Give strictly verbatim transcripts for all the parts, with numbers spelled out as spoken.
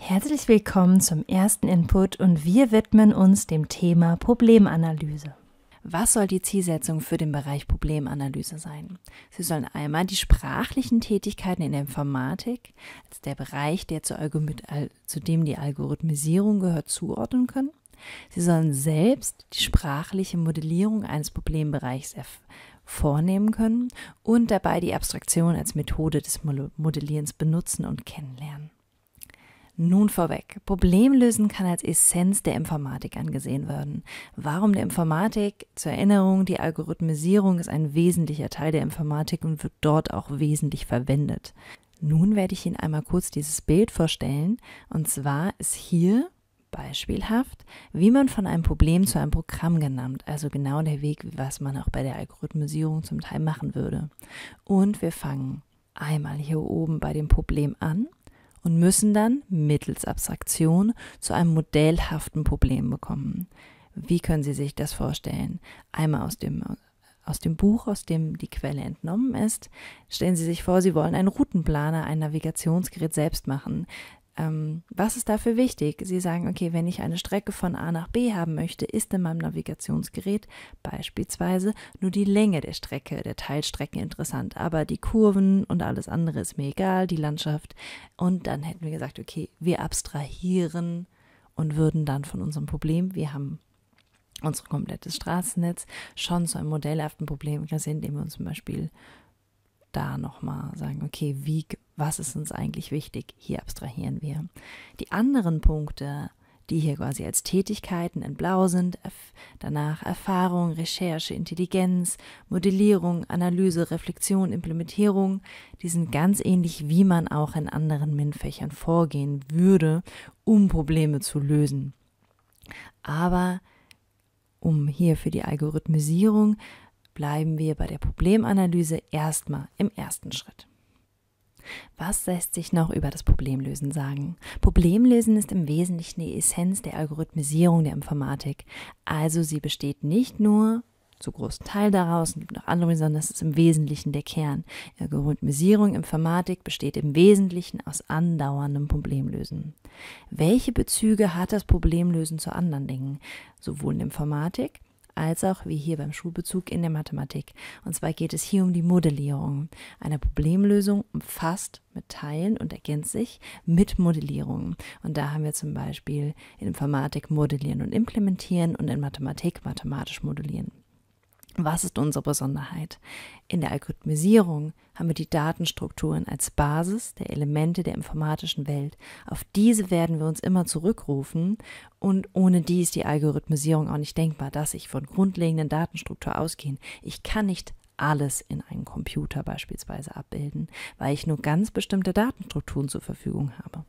Herzlich willkommen zum ersten Input und wir widmen uns dem Thema Problemanalyse. Was soll die Zielsetzung für den Bereich Problemanalyse sein? Sie sollen einmal die sprachlichen Tätigkeiten in der Informatik, als der Bereich, der zu, zu dem die Algorithmisierung gehört, zuordnen können. Sie sollen selbst die sprachliche Modellierung eines Problembereichs vornehmen können und dabei die Abstraktion als Methode des Modellierens benutzen und kennenlernen. Nun vorweg, Problemlösen kann als Essenz der Informatik angesehen werden. Warum der Informatik? Zur Erinnerung, die Algorithmisierung ist ein wesentlicher Teil der Informatik und wird dort auch wesentlich verwendet. Nun werde ich Ihnen einmal kurz dieses Bild vorstellen, und zwar ist hier beispielhaft, wie man von einem Problem zu einem Programm genannt, also genau der Weg, was man auch bei der Algorithmisierung zum Teil machen würde. Und wir fangen einmal hier oben bei dem Problem an und müssen dann mittels Abstraktion zu einem modellhaften Problem bekommen. Wie können Sie sich das vorstellen? Einmal aus dem, aus dem Buch, aus dem die Quelle entnommen ist. Stellen Sie sich vor, Sie wollen einen Routenplaner, ein Navigationsgerät selbst machen. Ähm, was ist dafür wichtig? Sie sagen, okay, wenn ich eine Strecke von A nach B haben möchte, ist in meinem Navigationsgerät beispielsweise nur die Länge der Strecke, der Teilstrecken interessant, aber die Kurven und alles andere ist mir egal, die Landschaft. Und dann hätten wir gesagt, okay, wir abstrahieren und würden dann von unserem Problem, wir haben unser komplettes Straßennetz, schon zu einem modellhaften Problem gesehen, indem wir uns zum Beispiel da nochmal sagen, okay, wie, was ist uns eigentlich wichtig? Hier abstrahieren wir. Die anderen Punkte, die hier quasi als Tätigkeiten in Blau sind, danach Erfahrung, Recherche, Intelligenz, Modellierung, Analyse, Reflexion, Implementierung, die sind ganz ähnlich, wie man auch in anderen MINT-Fächern vorgehen würde, um Probleme zu lösen. Aber um hier für die Algorithmisierung bleiben wir bei der Problemanalyse erstmal im ersten Schritt. Was lässt sich noch über das Problemlösen sagen? Problemlösen ist im Wesentlichen die Essenz der Algorithmisierung der Informatik. Also sie besteht nicht nur zu großen Teil daraus, es gibt noch andere, sondern es ist im Wesentlichen der Kern. Algorithmisierung, Informatik besteht im Wesentlichen aus andauerndem Problemlösen. Welche Bezüge hat das Problemlösen zu anderen Dingen? Sowohl in der Informatik als auch wie hier beim Schulbezug in der Mathematik. Und zwar geht es hier um die Modellierung. Eine Problemlösung umfasst mit Teilen und ergänzt sich mit Modellierung. Und da haben wir zum Beispiel in Informatik modellieren und implementieren und in Mathematik mathematisch modellieren. Was ist unsere Besonderheit? In der Algorithmisierung haben wir die Datenstrukturen als Basis der Elemente der informatischen Welt. Auf diese werden wir uns immer zurückrufen und ohne die ist die Algorithmisierung auch nicht denkbar, dass ich von grundlegenden Datenstrukturen ausgehe. Ich kann nicht alles in einem Computer beispielsweise abbilden, weil ich nur ganz bestimmte Datenstrukturen zur Verfügung habe.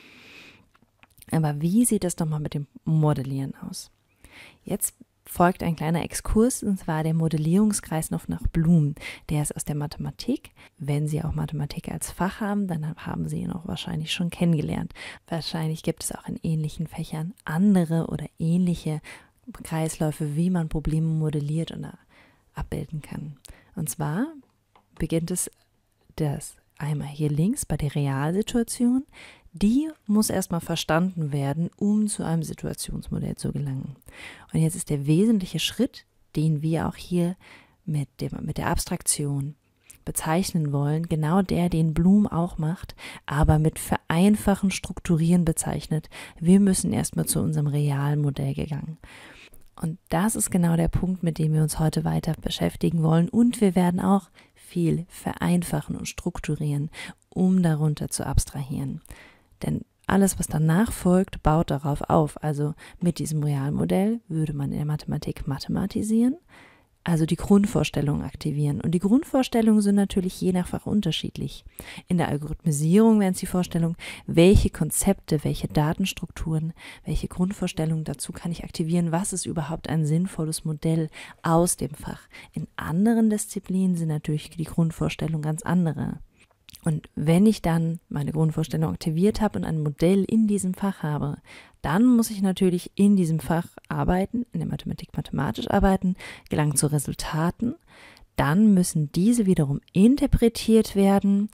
Aber wie sieht das nochmal mit dem Modellieren aus? Jetzt folgt ein kleiner Exkurs, und zwar der Modellierungskreislauf nach Bloom. Der ist aus der Mathematik. Wenn Sie auch Mathematik als Fach haben, dann haben Sie ihn auch wahrscheinlich schon kennengelernt. Wahrscheinlich gibt es auch in ähnlichen Fächern andere oder ähnliche Kreisläufe, wie man Probleme modelliert und abbilden kann. Und zwar beginnt es das einmal hier links bei der Realsituation. Die muss erstmal verstanden werden, um zu einem Situationsmodell zu gelangen. Und jetzt ist der wesentliche Schritt, den wir auch hier mit, dem, mit der Abstraktion bezeichnen wollen, genau der, den Bloom auch macht, aber mit vereinfachen Strukturieren bezeichnet. Wir müssen erstmal zu unserem realen Modell gegangen. Und das ist genau der Punkt, mit dem wir uns heute weiter beschäftigen wollen. Und wir werden auch viel vereinfachen und strukturieren, um darunter zu abstrahieren. Denn alles, was danach folgt, baut darauf auf. Also mit diesem Realmodell würde man in der Mathematik mathematisieren, also die Grundvorstellungen aktivieren. Und die Grundvorstellungen sind natürlich je nach Fach unterschiedlich. In der Algorithmisierung wären es die Vorstellungen, welche Konzepte, welche Datenstrukturen, welche Grundvorstellungen dazu kann ich aktivieren, was ist überhaupt ein sinnvolles Modell aus dem Fach. In anderen Disziplinen sind natürlich die Grundvorstellungen ganz andere. Und wenn ich dann meine Grundvorstellung aktiviert habe und ein Modell in diesem Fach habe, dann muss ich natürlich in diesem Fach arbeiten, in der Mathematik mathematisch arbeiten, gelangen zu Resultaten. Dann müssen diese wiederum interpretiert werden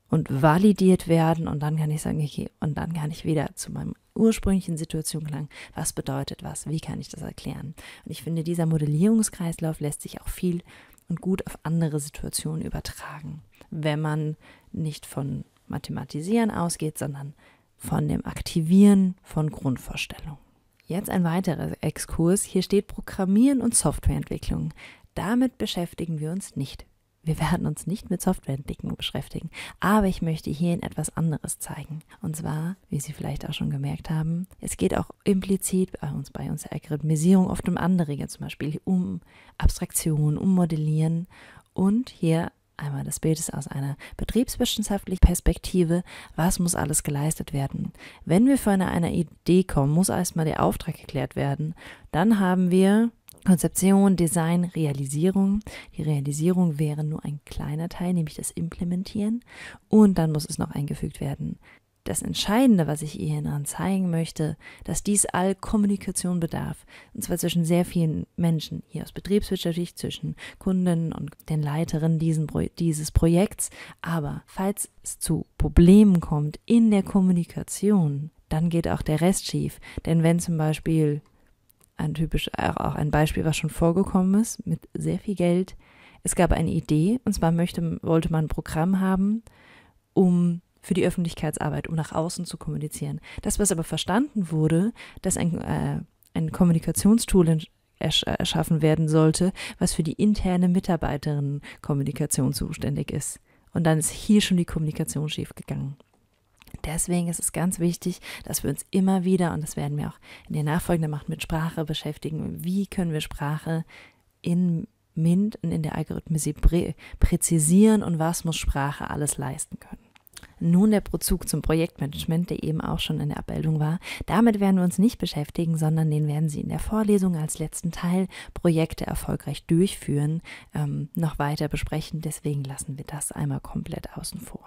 und validiert werden und dann kann ich sagen, okay, und dann kann ich wieder zu meinem ursprünglichen Situation gelangen. Was bedeutet was? Wie kann ich das erklären? Und ich finde, dieser Modellierungskreislauf lässt sich auch viel und gut auf andere Situationen übertragen, wenn man nicht von Mathematisieren ausgeht, sondern von dem Aktivieren von Grundvorstellungen. Jetzt ein weiterer Exkurs. Hier steht Programmieren und Softwareentwicklung. Damit beschäftigen wir uns nicht. Wir werden uns nicht mit Softwareentwicklung beschäftigen, aber ich möchte hier etwas anderes zeigen. Und zwar, wie Sie vielleicht auch schon gemerkt haben, es geht auch implizit bei uns, bei uns der Algorithmisierung oft um andere, zum Beispiel um Abstraktion, um Modellieren. Und hier einmal das Bild ist aus einer betriebswissenschaftlichen Perspektive. Was muss alles geleistet werden? Wenn wir von einer Idee kommen, muss erstmal der Auftrag geklärt werden. Dann haben wir Konzeption, Design, Realisierung. Die Realisierung wäre nur ein kleiner Teil, nämlich das Implementieren. Und dann muss es noch eingefügt werden. Das Entscheidende, was ich Ihnen daran zeigen möchte, dass dies all Kommunikation bedarf. Und zwar zwischen sehr vielen Menschen, hier aus Betriebswirtschaft, zwischen Kunden und den Leiterinnen diesen, dieses Projekts. Aber falls es zu Problemen kommt in der Kommunikation, dann geht auch der Rest schief. Denn wenn zum Beispiel ein typisch, auch ein Beispiel, was schon vorgekommen ist, mit sehr viel Geld. Es gab eine Idee, und zwar möchte, wollte man ein Programm haben, um für die Öffentlichkeitsarbeit, um nach außen zu kommunizieren. Das, was aber verstanden wurde, dass ein, äh, ein Kommunikationstool ersch- erschaffen werden sollte, was für die interne Mitarbeiterinnenkommunikation zuständig ist. Und dann ist hier schon die Kommunikation schiefgegangen. Deswegen ist es ganz wichtig, dass wir uns immer wieder, und das werden wir auch in der nachfolgenden Macht mit Sprache beschäftigen, wie können wir Sprache in MINT und in der Algorithmisierung prä- präzisieren und was muss Sprache alles leisten können. Nun der Bezug zum Projektmanagement, der eben auch schon in der Abbildung war. Damit werden wir uns nicht beschäftigen, sondern den werden Sie in der Vorlesung als letzten Teil Projekte erfolgreich durchführen, ähm, noch weiter besprechen. Deswegen lassen wir das einmal komplett außen vor.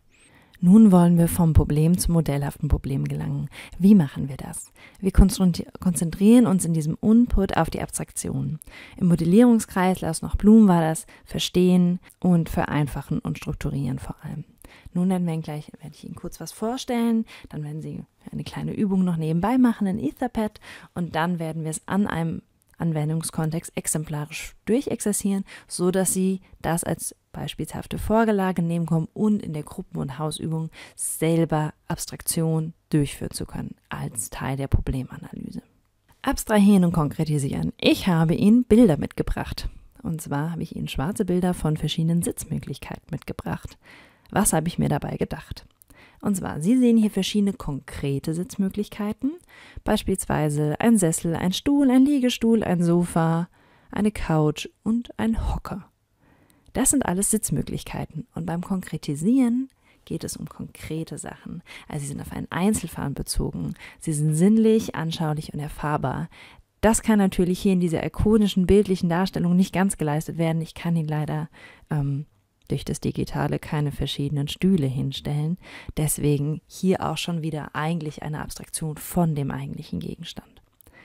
Nun wollen wir vom Problem zum modellhaften Problem gelangen. Wie machen wir das? Wir konzentrieren uns in diesem Input auf die Abstraktion. Im Modellierungskreislauf nach Bloom war das Verstehen und Vereinfachen und Strukturieren vor allem. Nun werden wir gleich, werde ich Ihnen kurz was vorstellen, dann werden Sie eine kleine Übung noch nebenbei machen in Etherpad und dann werden wir es an einem Anwendungskontext exemplarisch durchexerzieren, so dass Sie das als beispielhafte Vorlage nehmen können und in der Gruppen- und Hausübung selber Abstraktion durchführen zu können als Teil der Problemanalyse. Abstrahieren und konkretisieren. Ich habe Ihnen Bilder mitgebracht. Und zwar habe ich Ihnen schwarze Bilder von verschiedenen Sitzmöglichkeiten mitgebracht. Was habe ich mir dabei gedacht? Und zwar, Sie sehen hier verschiedene konkrete Sitzmöglichkeiten, beispielsweise ein Sessel, ein Stuhl, ein Liegestuhl, ein Sofa, eine Couch und ein Hocker. Das sind alles Sitzmöglichkeiten und beim Konkretisieren geht es um konkrete Sachen. Also sie sind auf einen Einzelfall bezogen, sie sind sinnlich, anschaulich und erfahrbar. Das kann natürlich hier in dieser ikonischen, bildlichen Darstellung nicht ganz geleistet werden. Ich kann Ihnen leider ähm, durch das Digitale keine verschiedenen Stühle hinstellen. Deswegen hier auch schon wieder eigentlich eine Abstraktion von dem eigentlichen Gegenstand.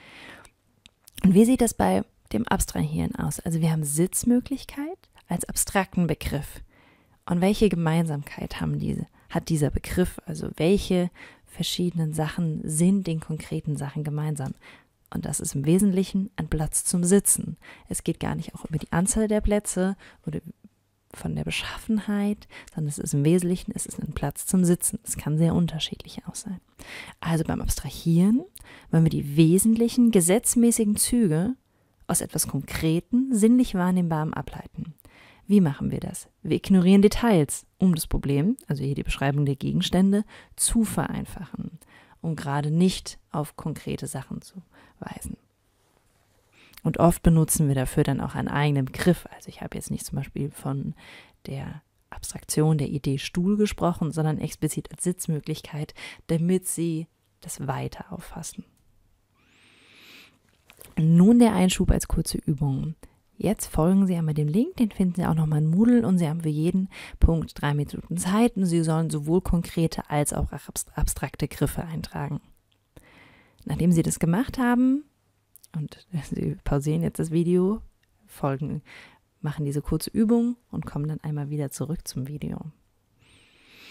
Und wie sieht das bei dem Abstrahieren aus? Also wir haben Sitzmöglichkeit als abstrakten Begriff. Und welche Gemeinsamkeit haben diese, hat dieser Begriff? Also welche verschiedenen Sachen sind den konkreten Sachen gemeinsam? Und das ist im Wesentlichen ein Platz zum Sitzen. Es geht gar nicht auch über die Anzahl der Plätze oder von der Beschaffenheit, sondern es ist im Wesentlichen, es ist ein Platz zum Sitzen. Es kann sehr unterschiedlich aus sein. Also beim Abstrahieren wollen wir die wesentlichen gesetzmäßigen Züge aus etwas Konkreten, sinnlich Wahrnehmbarem ableiten. Wie machen wir das? Wir ignorieren Details, um das Problem, also hier die Beschreibung der Gegenstände, zu vereinfachen, um gerade nicht auf konkrete Sachen zu weisen. Und oft benutzen wir dafür dann auch einen eigenen Begriff. Also ich habe jetzt nicht zum Beispiel von der Abstraktion der Idee Stuhl gesprochen, sondern explizit als Sitzmöglichkeit, damit Sie das weiter auffassen. Nun der Einschub als kurze Übung. Jetzt folgen Sie einmal dem Link, den finden Sie auch nochmal in Moodle und Sie haben für jeden Punkt drei Minuten Zeit und Sie sollen sowohl konkrete als auch abstrakte Griffe eintragen. Nachdem Sie das gemacht haben, und Sie pausieren jetzt das Video, folgen, machen diese kurze Übung und kommen dann einmal wieder zurück zum Video.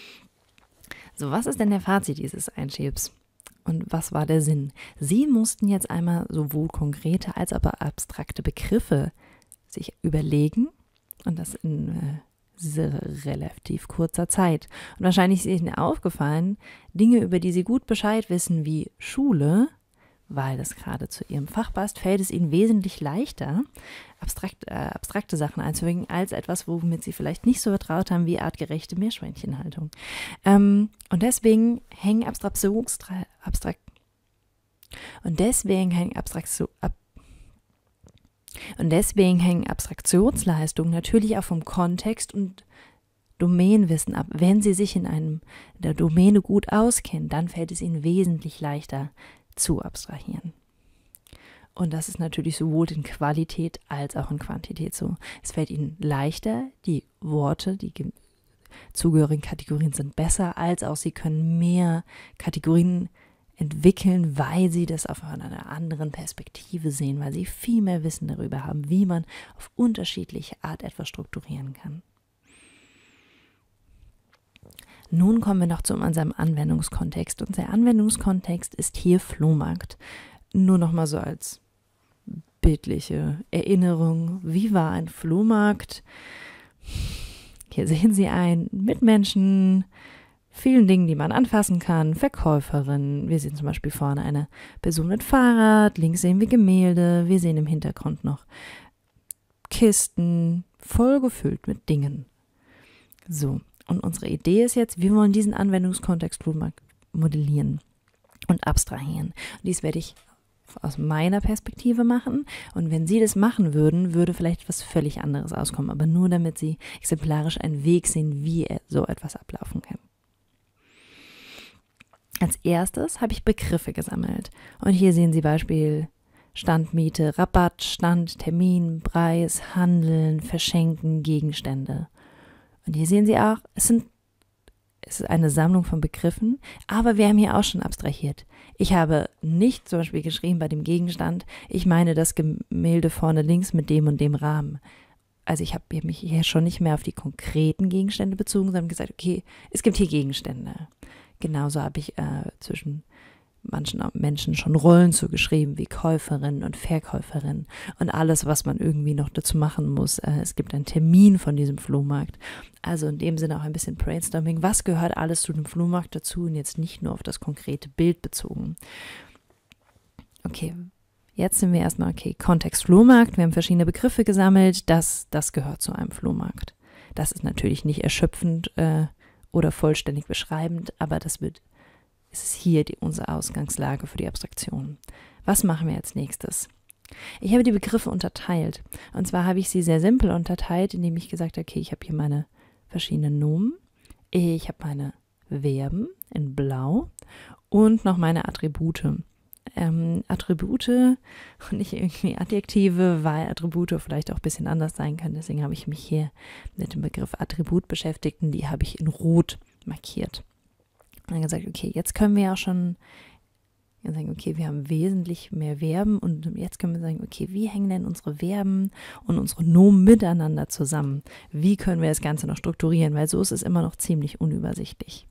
So, was ist denn der Fazit dieses Einschiebs? Und was war der Sinn? Sie mussten jetzt einmal sowohl konkrete als auch abstrakte Begriffe sich überlegen und das in äh, sehr relativ kurzer Zeit. Und wahrscheinlich ist Ihnen aufgefallen, Dinge, über die Sie gut Bescheid wissen, wie Schule, weil das gerade zu Ihrem Fach passt, fällt es Ihnen wesentlich leichter, abstrakt, äh, abstrakte Sachen einzuwägen, als etwas, womit Sie vielleicht nicht so vertraut haben, wie artgerechte Meerschweinchenhaltung. Ähm, und deswegen hängen Abstraktions... Abstrakt, und deswegen hängen Abstraktion... Ab, Und deswegen hängen Abstraktionsleistungen natürlich auch vom Kontext und Domänenwissen ab. Wenn Sie sich in einem in der Domäne gut auskennen, dann fällt es Ihnen wesentlich leichter zu abstrahieren. Und das ist natürlich sowohl in Qualität als auch in Quantität so. Es fällt Ihnen leichter, die Worte, die zugehörigen Kategorien sind besser, als auch Sie können mehr Kategorien entwickeln, weil sie das auf einer anderen Perspektive sehen, weil sie viel mehr Wissen darüber haben, wie man auf unterschiedliche Art etwas strukturieren kann. Nun kommen wir noch zu unserem Anwendungskontext. Unser Anwendungskontext ist hier Flohmarkt. Nur noch mal so als bildliche Erinnerung. Wie war ein Flohmarkt? Hier sehen Sie einen Mitmenschen, vielen Dingen, die man anfassen kann, Verkäuferin. Wir sehen zum Beispiel vorne eine Person mit Fahrrad, links sehen wir Gemälde, wir sehen im Hintergrund noch Kisten, voll gefüllt mit Dingen. So, und unsere Idee ist jetzt, wir wollen diesen Anwendungskontext modellieren und abstrahieren. Und dies werde ich aus meiner Perspektive machen. Und wenn Sie das machen würden, würde vielleicht was völlig anderes auskommen, aber nur damit Sie exemplarisch einen Weg sehen, wie so etwas ablaufen kann. Als erstes habe ich Begriffe gesammelt. Und hier sehen Sie Beispiel Stand, Miete, Rabatt, Stand, Termin, Preis, Handeln, Verschenken, Gegenstände. Und hier sehen Sie auch, es sind es ist eine Sammlung von Begriffen, aber wir haben hier auch schon abstrahiert. Ich habe nicht zum Beispiel geschrieben bei dem Gegenstand, ich meine das Gemälde vorne links mit dem und dem Rahmen. Also ich habe mich hier schon nicht mehr auf die konkreten Gegenstände bezogen, sondern gesagt, okay, es gibt hier Gegenstände. Genauso habe ich äh, zwischen manchen Menschen schon Rollen zugeschrieben, wie Käuferin und Verkäuferin und alles, was man irgendwie noch dazu machen muss. Äh, es gibt einen Termin von diesem Flohmarkt. Also in dem Sinne auch ein bisschen Brainstorming. Was gehört alles zu dem Flohmarkt dazu und jetzt nicht nur auf das konkrete Bild bezogen. Okay, jetzt sind wir erstmal, okay, Kontext Flohmarkt. Wir haben verschiedene Begriffe gesammelt. Das, das gehört zu einem Flohmarkt. Das ist natürlich nicht erschöpfend äh, oder vollständig beschreibend, aber das wird Es ist hier die, unsere Ausgangslage für die Abstraktion. Was machen wir als nächstes? Ich habe die Begriffe unterteilt. Und zwar habe ich sie sehr simpel unterteilt, indem ich gesagt habe, okay, ich habe hier meine verschiedenen Nomen, ich habe meine Verben in blau und noch meine Attribute. Ähm, Attribute und nicht irgendwie Adjektive, weil Attribute vielleicht auch ein bisschen anders sein können. Deswegen habe ich mich hier mit dem Begriff Attribut beschäftigt und die habe ich in Rot markiert. Und dann gesagt, okay, jetzt können wir ja schon sagen, okay, wir haben wesentlich mehr Verben und jetzt können wir sagen, okay, wie hängen denn unsere Verben und unsere Nomen miteinander zusammen? Wie können wir das Ganze noch strukturieren? Weil so ist es immer noch ziemlich unübersichtlich.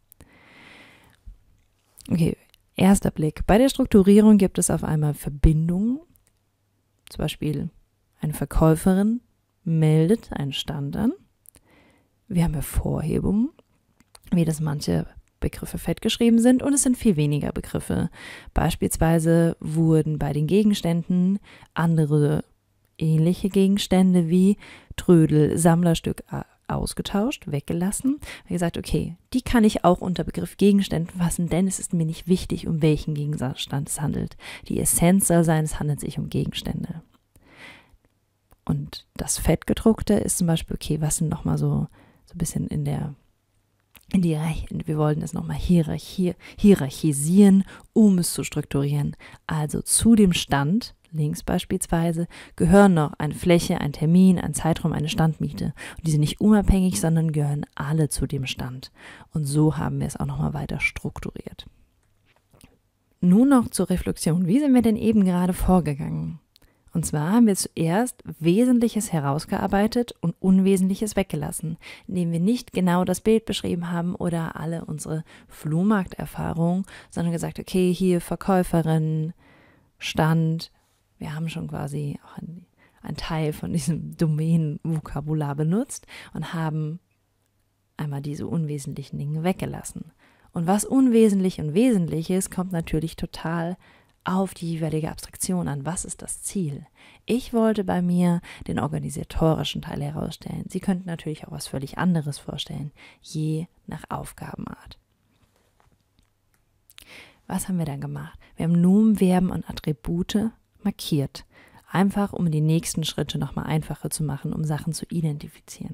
Okay, erster Blick. Bei der Strukturierung gibt es auf einmal Verbindungen. Zum Beispiel eine Verkäuferin meldet einen Stand an. Wir haben Hervorhebungen, wie das manche Begriffe fett geschrieben sind und es sind viel weniger Begriffe. Beispielsweise wurden bei den Gegenständen andere ähnliche Gegenstände wie Trödel, Sammlerstück ausgetauscht, weggelassen. Ich habe gesagt, okay, die kann ich auch unter Begriff Gegenstände fassen, denn es ist mir nicht wichtig, um welchen Gegenstand es handelt. Die Essenz soll sein, es handelt sich um Gegenstände. Und das Fettgedruckte ist zum Beispiel, okay, was sind nochmal so, so ein bisschen in der In die, wir wollten es nochmal hierarchi hierarchisieren, um es zu strukturieren. Also zu dem Stand, links beispielsweise, gehören noch eine Fläche, ein Termin, ein Zeitraum, eine Standmiete. Und die sind nicht unabhängig, sondern gehören alle zu dem Stand. Und so haben wir es auch nochmal weiter strukturiert. Nun noch zur Reflexion. Wie sind wir denn eben gerade vorgegangen? Und zwar haben wir zuerst Wesentliches herausgearbeitet und Unwesentliches weggelassen, indem wir nicht genau das Bild beschrieben haben oder alle unsere Flohmarkterfahrung, sondern gesagt, okay, hier Verkäuferin, Stand, wir haben schon quasi auch ein, ein Teil von diesem Domänenvokabular benutzt und haben einmal diese unwesentlichen Dinge weggelassen. Und was unwesentlich und wesentlich ist, kommt natürlich total auf die jeweilige Abstraktion an. Was ist das Ziel? Ich wollte bei mir den organisatorischen Teil herausstellen. Sie könnten natürlich auch was völlig anderes vorstellen, je nach Aufgabenart. Was haben wir dann gemacht? Wir haben Nomen, Verben und Attribute markiert. Einfach, um die nächsten Schritte nochmal einfacher zu machen, um Sachen zu identifizieren.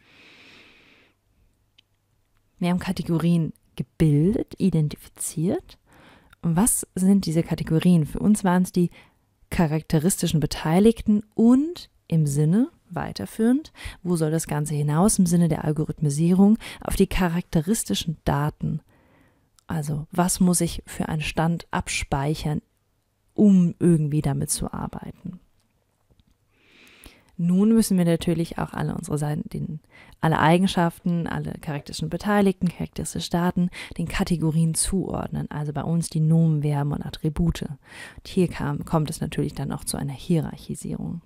Wir haben Kategorien gebildet, identifiziert. Und was sind diese Kategorien? Für uns waren es die charakteristischen Beteiligten und im Sinne, weiterführend, wo soll das Ganze hinaus, im Sinne der Algorithmisierung, auf die charakteristischen Daten. Also was muss ich für einen Stand abspeichern, um irgendwie damit zu arbeiten. Nun müssen wir natürlich auch alle unsere Seiten, den, alle Eigenschaften, alle charakteristischen Beteiligten, charakteristische Daten, den Kategorien zuordnen. Also bei uns die Nomen, Verben und Attribute. Und hier kam, kommt es natürlich dann auch zu einer Hierarchisierung.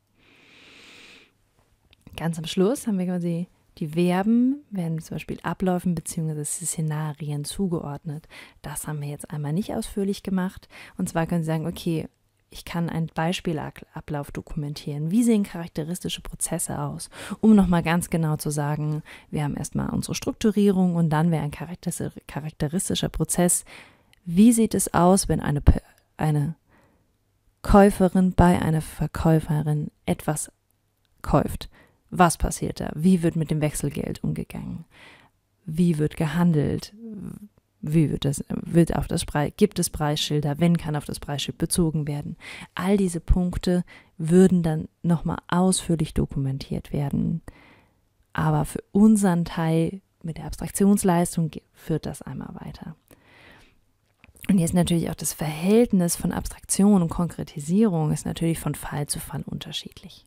Ganz am Schluss haben wir quasi die Verben, werden zum Beispiel Abläufen bzw. Szenarien zugeordnet. Das haben wir jetzt einmal nicht ausführlich gemacht. Und zwar können Sie sagen, okay, ich kann einen Beispielablauf dokumentieren. Wie sehen charakteristische Prozesse aus? Um nochmal ganz genau zu sagen, wir haben erstmal unsere Strukturierung und dann wäre ein charakteristischer Prozess. Wie sieht es aus, wenn eine, eine Käuferin bei einer Verkäuferin etwas kauft? Was passiert da? Wie wird mit dem Wechselgeld umgegangen? Wie wird gehandelt? Wie wird das, wird auf das Preis, gibt es Preisschilder? Wenn kann auf das Preisschild bezogen werden? All diese Punkte würden dann nochmal ausführlich dokumentiert werden. Aber für unseren Teil mit der Abstraktionsleistung führt das einmal weiter. Und jetzt natürlich auch das Verhältnis von Abstraktion und Konkretisierung ist natürlich von Fall zu Fall unterschiedlich.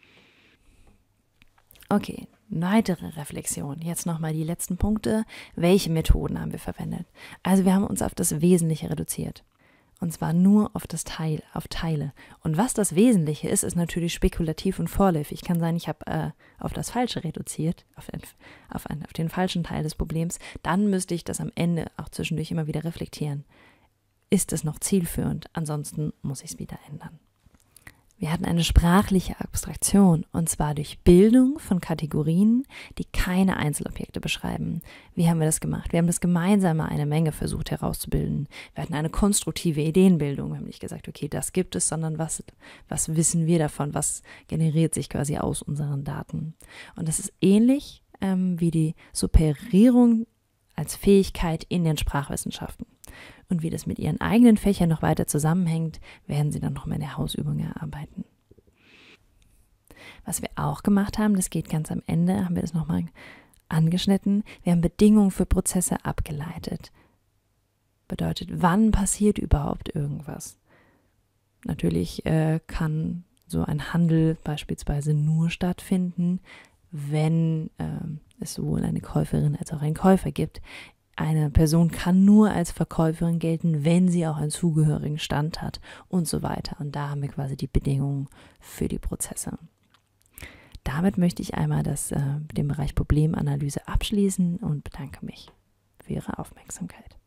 Okay, weitere Reflexion. Jetzt nochmal die letzten Punkte. Welche Methoden haben wir verwendet? Also wir haben uns auf das Wesentliche reduziert. Und zwar nur auf das Teil, auf Teile. Und was das Wesentliche ist, ist natürlich spekulativ und vorläufig. Kann sein, ich habe äh, auf das Falsche reduziert, auf, ein, auf, ein, auf den falschen Teil des Problems. Dann müsste ich das am Ende auch zwischendurch immer wieder reflektieren. Ist es noch zielführend? Ansonsten muss ich es wieder ändern. Wir hatten eine sprachliche Abstraktion, und zwar durch Bildung von Kategorien, die keine Einzelobjekte beschreiben. Wie haben wir das gemacht? Wir haben das gemeinsam eine Menge versucht herauszubilden. Wir hatten eine konstruktive Ideenbildung. Wir haben nicht gesagt, okay, das gibt es, sondern was, was wissen wir davon? Was generiert sich quasi aus unseren Daten? Und das ist ähnlich ähm, wie die Superierung als Fähigkeit in den Sprachwissenschaften. Und wie das mit ihren eigenen Fächern noch weiter zusammenhängt, werden sie dann noch mal in der Hausübung erarbeiten. Was wir auch gemacht haben, das geht ganz am Ende, haben wir das nochmal angeschnitten, wir haben Bedingungen für Prozesse abgeleitet. Bedeutet, wann passiert überhaupt irgendwas? Natürlich äh, kann so ein Handel beispielsweise nur stattfinden, wenn äh, es sowohl eine Käuferin als auch einen Käufer gibt. Eine Person kann nur als Verkäuferin gelten, wenn sie auch einen zugehörigen Stand hat und so weiter. Und da haben wir quasi die Bedingungen für die Prozesse. Damit möchte ich einmal das, äh, den Bereich Problemanalyse abschließen und bedanke mich für Ihre Aufmerksamkeit.